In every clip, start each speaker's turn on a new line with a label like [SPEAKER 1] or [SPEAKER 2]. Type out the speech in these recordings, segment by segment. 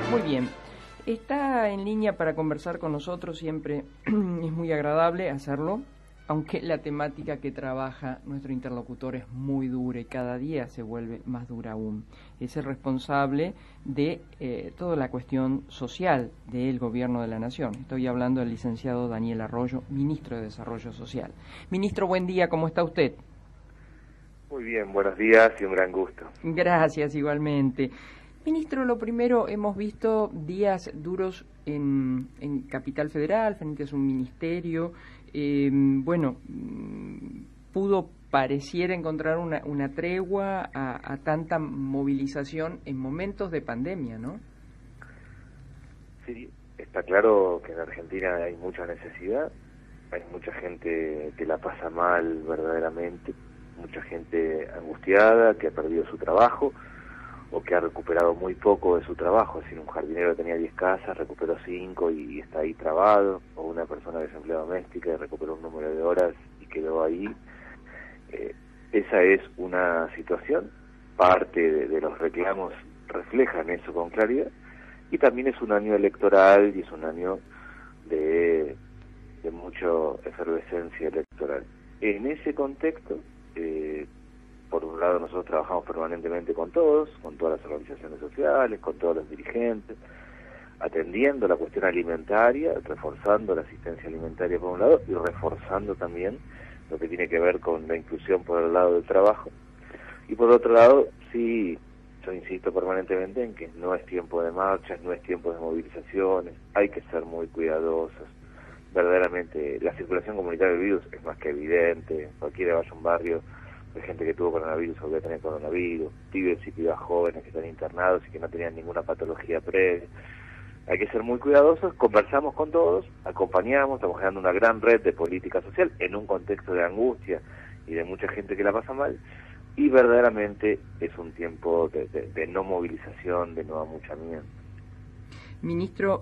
[SPEAKER 1] Muy bien. Está en línea para conversar con nosotros, siempre es muy agradable hacerlo, aunque la temática que trabaja nuestro interlocutor es muy dura y cada día se vuelve más dura aún. Es el responsable de toda la cuestión social del Gobierno de la Nación. Estoy hablando del licenciado Daniel Arroyo, ministro de Desarrollo Social. Ministro, buen día, ¿cómo está usted?
[SPEAKER 2] Muy bien, buenos días y un gran gusto.
[SPEAKER 1] Gracias, igualmente. Ministro, lo primero, hemos visto días duros en Capital Federal, frente a su ministerio. Pareciera encontrar una tregua a tanta movilización en momentos de pandemia, ¿no?
[SPEAKER 2] Sí, está claro que en Argentina hay mucha necesidad, hay mucha gente que la pasa mal verdaderamente, mucha gente angustiada, que ha perdido su trabajo, o que ha recuperado muy poco de su trabajo. Es decir, un jardinero tenía 10 casas, recuperó 5 y está ahí trabado, o una persona desempleada doméstica y recuperó un número de horas y quedó ahí. Esa es una situación, parte de los reclamos reflejan eso con claridad, y también es un año electoral y es un año de mucha efervescencia electoral. En ese contexto, por un lado nosotros trabajamos permanentemente con todas las organizaciones sociales, con todos los dirigentes, atendiendo la cuestión alimentaria, reforzando la asistencia alimentaria por un lado y reforzando también lo que tiene que ver con la inclusión por el lado del trabajo. Y por otro lado, sí, yo insisto permanentemente en que no es tiempo de marchas, no es tiempo de movilizaciones, hay que ser muy cuidadosos. Verdaderamente, la circulación comunitaria del virus es más que evidente. Cualquiera vaya a un barrio, hay gente que tuvo coronavirus o que va a tener coronavirus, pibes y pibas jóvenes que están internados y que no tenían ninguna patología previa. Hay que ser muy cuidadosos, conversamos con todos, acompañamos, estamos generando una gran red de política social en un contexto de angustia y de mucha gente que la pasa mal, y verdaderamente es un tiempo de no movilización, de no amuchamiento.
[SPEAKER 1] Ministro,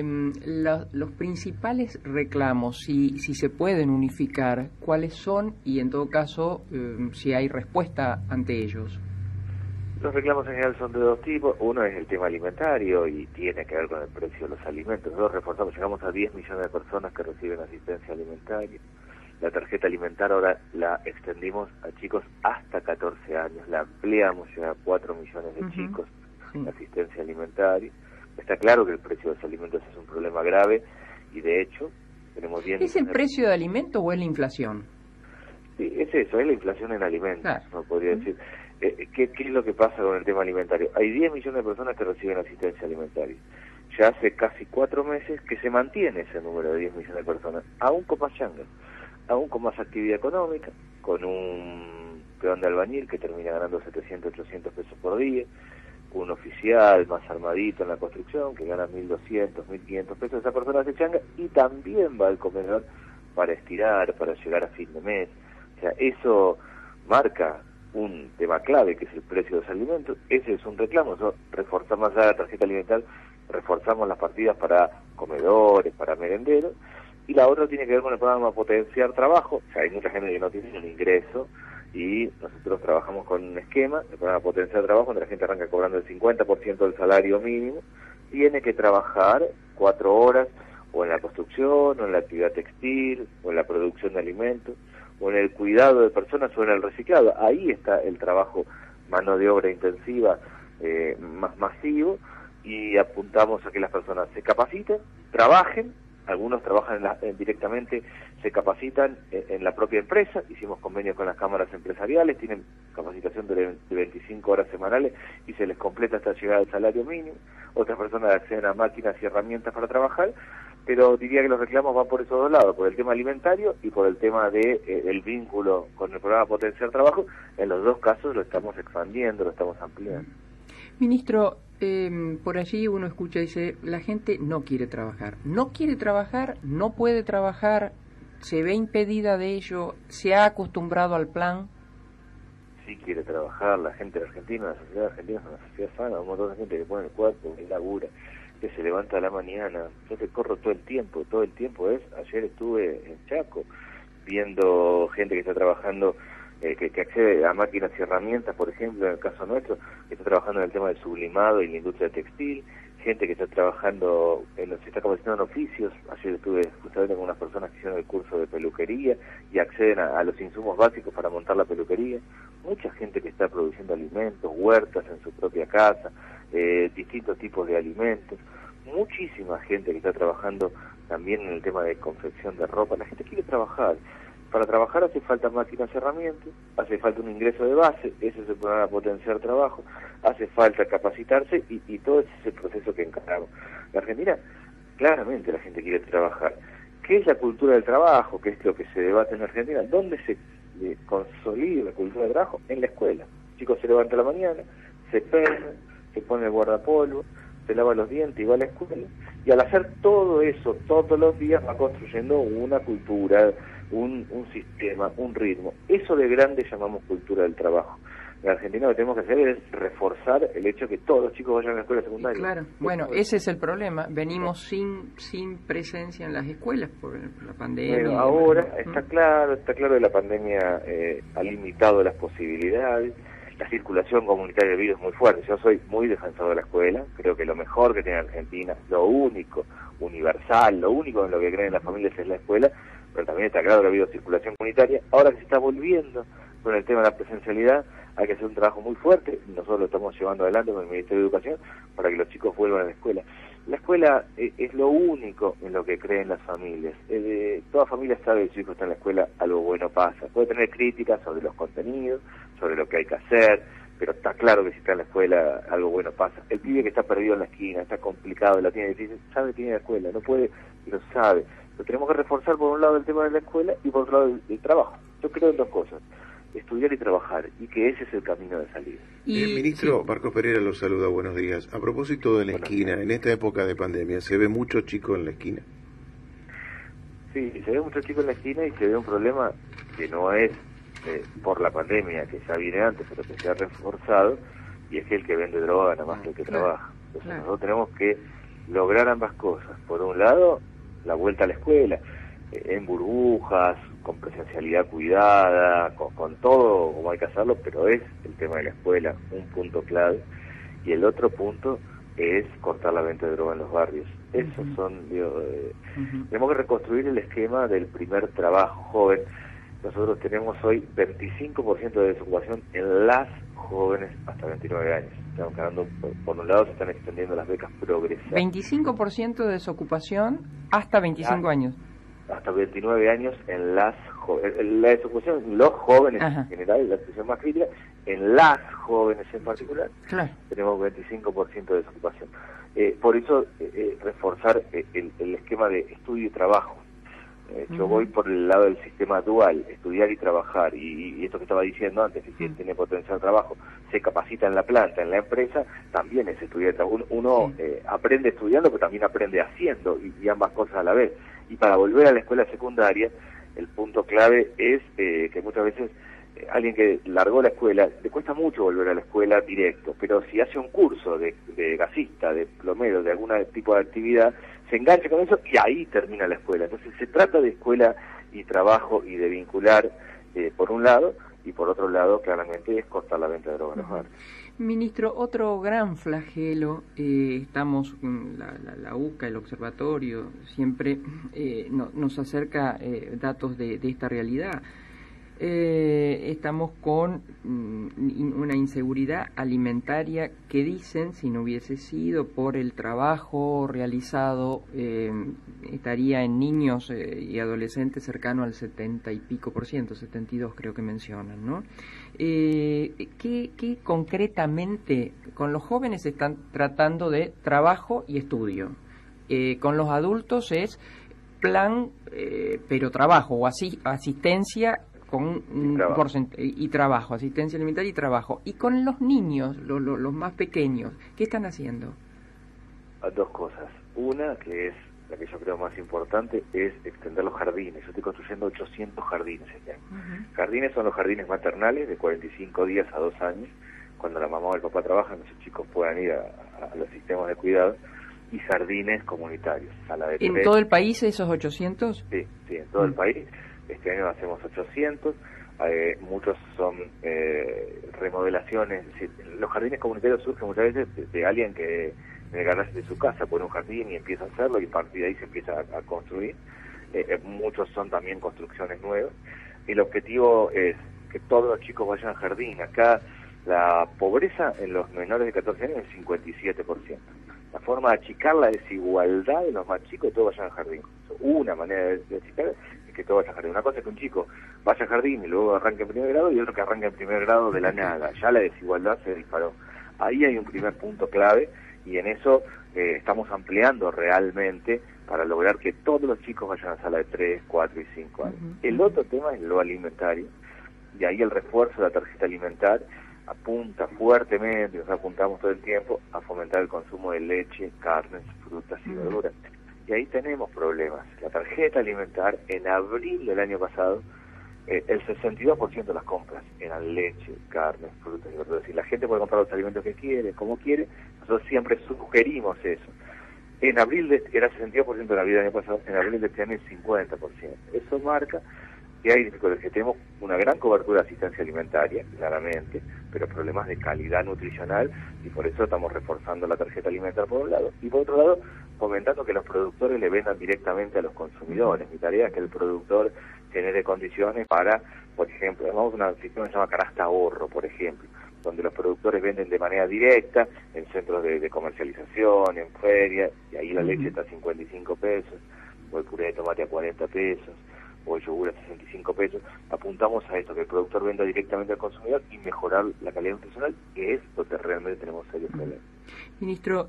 [SPEAKER 1] los principales reclamos, si se pueden unificar, ¿cuáles son? Y en todo caso, si hay respuesta ante ellos.
[SPEAKER 2] Los reclamos en general son de dos tipos. Uno es el tema alimentario y tiene que ver con el precio de los alimentos. Nosotros reforzamos, llegamos a 10 millones de personas que reciben asistencia alimentaria. La tarjeta alimentaria ahora la extendimos a chicos hasta 14 años, la ampliamos ya a 4 millones de chicos, la asistencia alimentaria. Está claro que el precio de los alimentos es un problema grave y de hecho tenemos bien...
[SPEAKER 1] ¿Es el precio de alimentos o es la inflación?
[SPEAKER 2] Sí, es eso, es la inflación en alimentos, claro. No podría decir. ¿Qué es lo que pasa con el tema alimentario? Hay 10 millones de personas que reciben asistencia alimentaria. Ya hace casi 4 meses que se mantiene ese número de 10 millones de personas, aún con más changas, aún con más actividad económica, con un peón de albañil que termina ganando 700, 800 pesos por día, un oficial más armadito en la construcción que gana 1.200, 1.500 pesos, esa persona hace changa y también va al comedor para estirar, para llegar a fin de mes. O sea, eso marca un tema clave que es el precio de los alimentos. Ese es un reclamo. Nosotros reforzamos más allá de la tarjeta alimentar, reforzamos las partidas para comedores, para merenderos, y la otra tiene que ver con el programa Potenciar Trabajo. O sea, hay mucha gente que no tiene un ingreso y nosotros trabajamos con un esquema, el programa Potenciar Trabajo, donde la gente arranca cobrando el 50% del salario mínimo, tiene que trabajar 4 horas o en la construcción, o en la actividad textil, o en la producción de alimentos, o en el cuidado de personas, o en el reciclado. Ahí está el trabajo, mano de obra intensiva, más masivo, y apuntamos a que las personas se capaciten, trabajen. Algunos trabajan directamente, se capacitan en la propia empresa, hicimos convenios con las cámaras empresariales, tienen capacitación de 25 horas semanales y se les completa hasta llegar al salario mínimo. Otras personas acceden a máquinas y herramientas para trabajar, pero diría que los reclamos van por esos dos lados, por el tema alimentario y por el tema el vínculo con el programa Potenciar Trabajo. En los dos casos lo estamos expandiendo, lo estamos ampliando.
[SPEAKER 1] Ministro, por allí uno escucha y dice, la gente no quiere trabajar, no puede trabajar, se ve impedida de ello, se ha acostumbrado al plan.
[SPEAKER 2] Sí quiere trabajar, la gente de Argentina, la sociedad argentina es una sociedad sana, un montón de gente que pone el cuerpo, que labura, que se levanta a la mañana. Yo te corro todo el tiempo ayer estuve en Chaco viendo gente que está trabajando, que accede a máquinas y herramientas, por ejemplo, en el caso nuestro, que está trabajando en el tema del sublimado y la industria textil, gente que está trabajando, se está capacitando en oficios. Ayer estuve justamente con unas personas que hicieron el curso de peluquería y acceden a los insumos básicos para montar la peluquería. Mucha gente que está produciendo alimentos, huertas en su propia casa, distintos tipos de alimentos. Muchísima gente que está trabajando también en el tema de confección de ropa. La gente quiere trabajar. Para trabajar hace falta máquinas y herramientas, hace falta un ingreso de base, ese es el programa de potenciar trabajo, hace falta capacitarse y todo ese es el proceso que encaramos. La Argentina, claramente la gente quiere trabajar. ¿Qué es la cultura del trabajo? ¿Qué es lo que se debate en Argentina? ¿Dónde se consolida la cultura del trabajo? En la escuela. El chico se levanta a la mañana, se peina, se pone el guardapolvo, se lava los dientes y va a la escuela, y al hacer todo eso todos los días va construyendo una cultura, un sistema, un ritmo. Eso de grande llamamos cultura del trabajo. En Argentina lo que tenemos que hacer es reforzar el hecho de que todos los chicos vayan a la escuela secundaria.
[SPEAKER 1] Claro, bueno, ese es el problema. Venimos sin presencia en las escuelas por la pandemia.
[SPEAKER 2] Bueno, ahora está claro que la pandemia ha limitado las posibilidades. La circulación comunitaria de virus es muy fuerte. Yo soy muy defensor de la escuela. Creo que lo mejor que tiene Argentina, lo único, universal, lo único en lo que creen las familias es la escuela, pero también está claro que ha habido circulación comunitaria. Ahora que se está volviendo con el tema de la presencialidad, hay que hacer un trabajo muy fuerte. Nosotros lo estamos llevando adelante con el Ministerio de Educación para que los chicos vuelvan a la escuela. La escuela es lo único en lo que creen las familias. Toda familia sabe que si su hijo está en la escuela, algo bueno pasa. Puede tener críticas sobre los contenidos, sobre lo que hay que hacer, pero está claro que si está en la escuela, algo bueno pasa. El pibe que está perdido en la esquina, está complicado, la tiene difícil, sabe que tiene la escuela, no puede, lo sabe. Lo tenemos que reforzar por un lado el tema de la escuela y por otro lado el trabajo. Yo creo en dos cosas: estudiar y trabajar, y que ese es el camino de salida.
[SPEAKER 3] Ministro, Marcos Pereira los saluda, buenos días. A propósito de la esquina, en esta época de pandemia, ¿se ve mucho chico en la esquina?
[SPEAKER 2] Sí, se ve mucho chico en la esquina y se ve un problema que no es por la pandemia, que ya viene antes, pero que se ha reforzado, y es que el que vende droga nada más que el que trabaja. Entonces nosotros tenemos que lograr ambas cosas. Por un lado, la vuelta a la escuela, en burbujas, con presencialidad cuidada, con todo como hay que hacerlo, pero es el tema de la escuela un punto clave. Y el otro punto es cortar la venta de droga en los barrios. Esos son, tenemos que reconstruir el esquema del primer trabajo joven. Nosotros tenemos hoy 25% de desocupación en las jóvenes hasta 29 años. Estamos quedando, por un lado se están extendiendo las becas progresivas.
[SPEAKER 1] 25% de desocupación hasta 25 años.
[SPEAKER 2] Hasta 29 años en la desocupación, los jóvenes en general, la situación más crítica, en las jóvenes en particular, tenemos 25% de desocupación. Por eso, reforzar el esquema de estudio y trabajo. Yo voy por el lado del sistema dual, estudiar y trabajar, y esto que estaba diciendo antes, que si tiene potencial de trabajo, se capacita en la planta, en la empresa, también es estudiar y trabajo. Uno aprende estudiando, pero también aprende haciendo, y ambas cosas a la vez. Y para volver a la escuela secundaria, el punto clave es que muchas veces alguien que largó la escuela, le cuesta mucho volver a la escuela directo, pero si hace un curso de gasista, de plomero, de algún tipo de actividad, se engancha con eso y ahí termina la escuela. Entonces se trata de escuela y trabajo y de vincular por un lado, y por otro lado claramente es cortar la venta de drogas en los barrios.
[SPEAKER 1] Ministro, otro gran flagelo, estamos, la UCA, el observatorio, siempre nos acerca datos de esta realidad. Estamos con una inseguridad alimentaria que dicen, si no hubiese sido por el trabajo realizado, estaría en niños y adolescentes cercano al 70 y pico por ciento, 72 creo que mencionan, ¿no? ¿Qué concretamente con los jóvenes están tratando de trabajo y estudio? Con los adultos es plan, pero trabajo o asistencia con y trabajo, asistencia alimentaria y trabajo. Y con los niños, los más pequeños, ¿qué están haciendo?
[SPEAKER 2] Dos cosas. Una, que es la que yo creo más importante, es extender los jardines. Yo estoy construyendo 800 jardines este año. Jardines son los jardines maternales de 45 días a 2 años, cuando la mamá o el papá trabajan, esos chicos puedan ir a los sistemas de cuidado, y jardines comunitarios.
[SPEAKER 1] ¿En todo el país esos 800?
[SPEAKER 2] Sí, en todo el país. Este año hacemos 800, muchos son remodelaciones. Es decir, los jardines comunitarios surgen muchas veces de alguien que en el garaje de su casa, pone un jardín y empieza a hacerlo, y a partir de ahí se empieza a construir. Muchos son también construcciones nuevas. El objetivo es que todos los chicos vayan al jardín. Acá la pobreza en los menores de 14 años es 57%. La forma de achicar la desigualdad de los más chicos, todos vayan al jardín. Una manera de achicar es que todos vayan al jardín. Una cosa es que un chico vaya al jardín y luego arranque en primer grado, y otro que arranque en primer grado de la nada. Ya la desigualdad se disparó. Ahí hay un primer punto clave, y en eso estamos ampliando realmente para lograr que todos los chicos vayan a sala de 3, 4 y 5 años. El otro tema es lo alimentario, y ahí el refuerzo de la tarjeta alimentar apunta fuertemente, nos apuntamos todo el tiempo, a fomentar el consumo de leche, carnes, frutas y verduras. Y ahí tenemos problemas. La tarjeta alimentar, en abril del año pasado, el 62% de las compras eran leche, carnes, frutas y verduras. Y la gente puede comprar los alimentos que quiere, como quiere. Nosotros siempre sugerimos eso. En abril era 62% de la vida del año pasado, en abril de este año es 50%. Eso marca que hay dificultades, que tenemos una gran cobertura de asistencia alimentaria, claramente, pero problemas de calidad nutricional, y por eso estamos reforzando la tarjeta alimentaria por un lado, y por otro lado, fomentando que los productores le vendan directamente a los consumidores. Mi tarea es que el productor genere condiciones para, por ejemplo, vamos a un sistema que se llama canasta ahorro, por ejemplo, donde los productores venden de manera directa en centros de comercialización, en ferias, y ahí la leche está a 55 pesos, o el puré de tomate a 40 pesos, o el yogur a 65 pesos. Apuntamos a esto, que el productor venda directamente al consumidor y mejorar la calidad nutricional, que es donde realmente tenemos serios problemas.
[SPEAKER 1] Ministro,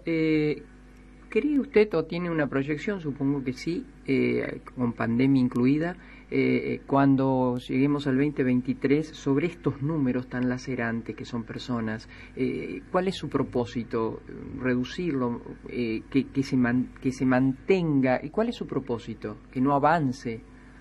[SPEAKER 1] ¿cree usted o tiene una proyección, supongo que sí, con pandemia incluida, cuando lleguemos al 2023, sobre estos números tan lacerantes que son personas? ¿Cuál es su propósito? ¿Reducirlo? ¿Que se mantenga? ¿Y cuál es su propósito? ¿Que no avance?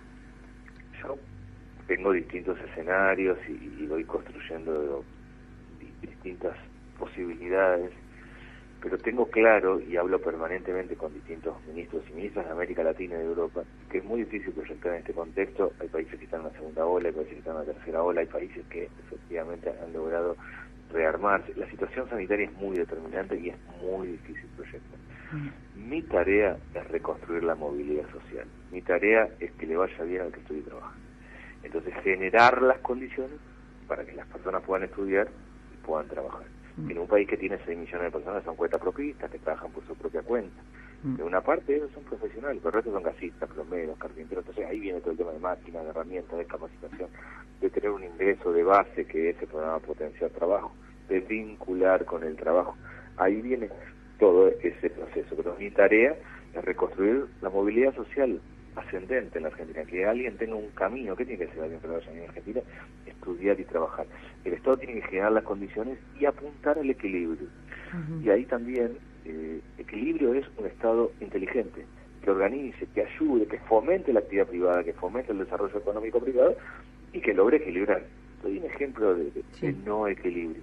[SPEAKER 2] Yo tengo distintos escenarios y voy construyendo distintas posibilidades, pero tengo claro, y hablo permanentemente con distintos ministros y ministras de América Latina y de Europa, que es muy difícil proyectar en este contexto. Hay países que están en la segunda ola, hay países que están en la tercera ola, hay países que efectivamente han logrado rearmarse. La situación sanitaria es muy determinante y es muy difícil proyectar. Mi tarea es reconstruir la movilidad social. Mi tarea es que le vaya bien al que estudie y trabaja. Entonces, generar las condiciones para que las personas puedan estudiar y puedan trabajar. En un país que tiene 6 millones de personas son cuentapropistas, que trabajan por su propia cuenta. De una parte ellos son profesionales, pero el resto son gasistas, plomeros, carpinteros. Entonces ahí viene todo el tema de máquinas, de herramientas, de capacitación, de tener un ingreso de base, que ese programa potenciar trabajo, de vincular con el trabajo. Ahí viene todo ese proceso. Pero mi tarea es reconstruir la movilidad social ascendente en la Argentina, que alguien tenga un camino. ¿Qué tiene que hacer alguien que vaya en Argentina? Estudiar y trabajar. El Estado tiene que generar las condiciones y apuntar al equilibrio. Y ahí también, equilibrio es un Estado inteligente, que organice, que ayude, que fomente la actividad privada, que fomente el desarrollo económico privado y que logre equilibrar. Soy un ejemplo de no equilibrio.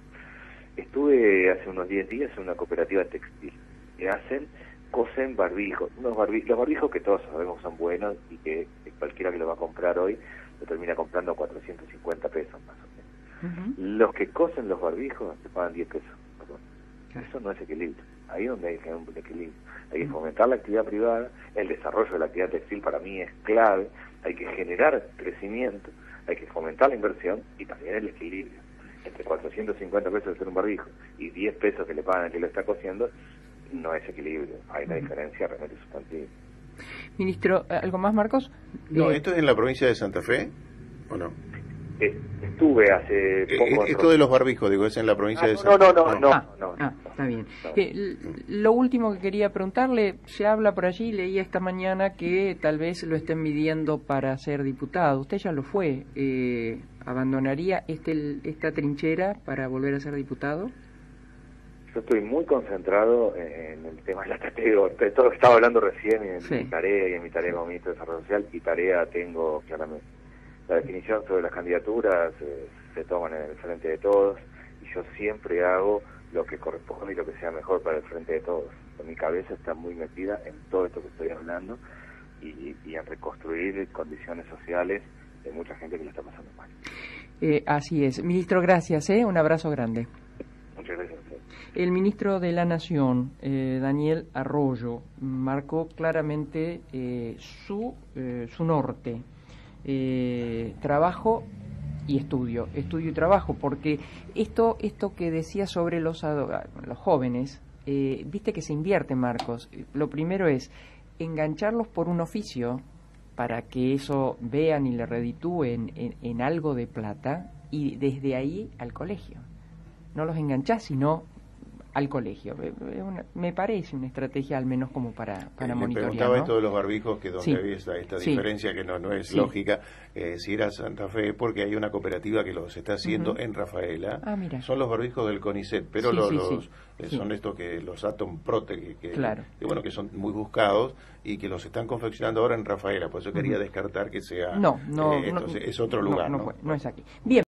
[SPEAKER 2] Estuve hace unos 10 días en una cooperativa textil que cosen barbijos, los barbijos que todos sabemos son buenos y que cualquiera que lo va a comprar hoy lo termina comprando a 450 pesos más o menos. Los que cosen los barbijos te pagan 10 pesos. Eso no es equilibrio. Ahí es donde hay que tener un equilibrio. Hay que fomentar la actividad privada, el desarrollo de la actividad textil para mí es clave, hay que generar crecimiento, hay que fomentar la inversión y también el equilibrio. Entre 450 pesos de hacer un barbijo y 10 pesos que le pagan al que lo está cosiendo, no es equilibrio, hay una diferencia realmente sustantiva.
[SPEAKER 1] Ministro, ¿algo más, Marcos?
[SPEAKER 3] No, ¿esto es en la provincia de Santa Fe o no?
[SPEAKER 2] Estuve hace poco...
[SPEAKER 3] Esto de los barbijos, digo, ¿es en la provincia de Santa Fe?
[SPEAKER 2] No.
[SPEAKER 1] Está bien. Lo último que quería preguntarle, se habla por allí, leía esta mañana que tal vez lo estén midiendo para ser diputado. Usted ya lo fue. ¿Abandonaría esta trinchera para volver a ser diputado?
[SPEAKER 2] Yo estoy muy concentrado en el tema de la tarea, de todo lo que estaba hablando recién, en mi tarea y en mi tarea como ministro de Desarrollo Social, y tarea tengo claramente. La definición sobre las candidaturas se toman en el frente de todos, y yo siempre hago lo que corresponde y lo que sea mejor para el frente de todos. Mi cabeza está muy metida en todo esto que estoy hablando y en reconstruir condiciones sociales de mucha gente que lo está pasando mal.
[SPEAKER 1] Así es. Ministro, gracias. Un abrazo grande.
[SPEAKER 2] Muchas gracias a usted.
[SPEAKER 1] El ministro de la Nación, Daniel Arroyo, marcó claramente su norte, trabajo y estudio y trabajo, porque esto que decía sobre los jóvenes, viste que se invierte, Marcos. Lo primero es engancharlos por un oficio para que eso vean y le reditúen en algo de plata, y desde ahí al colegio. No los enganchás, sino al colegio. Me parece una estrategia al menos como para monitorear.
[SPEAKER 3] Preguntaba, ¿no?, esto de los barbijos, que donde había esta diferencia que no es lógica, si era Santa Fe, porque hay una cooperativa que los está haciendo en Rafaela.
[SPEAKER 1] Mira.
[SPEAKER 3] Son los barbijos del CONICET, pero son estos que los Atom Protect, que son muy buscados y que los están confeccionando ahora en Rafaela. Por eso quería descartar que sea es otro lugar.
[SPEAKER 1] No es aquí. Bien.